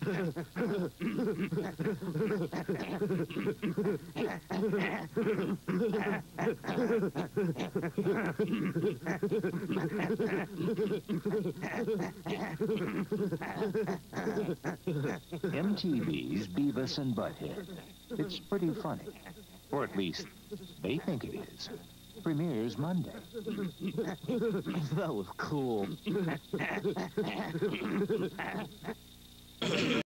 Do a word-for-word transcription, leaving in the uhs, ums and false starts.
M T V's Beavis and Butt-head. It's pretty funny. Or at least, they think it is. Premieres Monday. That was cool.